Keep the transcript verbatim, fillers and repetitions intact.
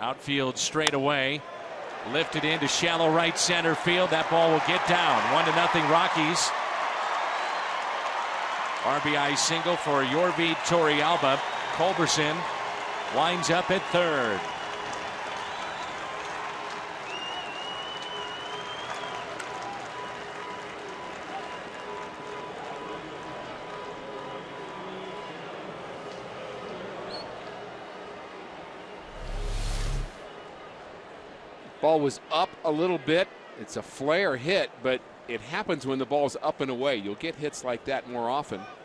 Outfield straight away. Lifted into shallow right center field. That ball will get down. One to nothing Rockies. R B I single for Yorvi Torrealba. Culberson winds up at third. Ball was up a little bit. It's a flare hit, but it happens when the ball's up and away. You'll get hits like that more often.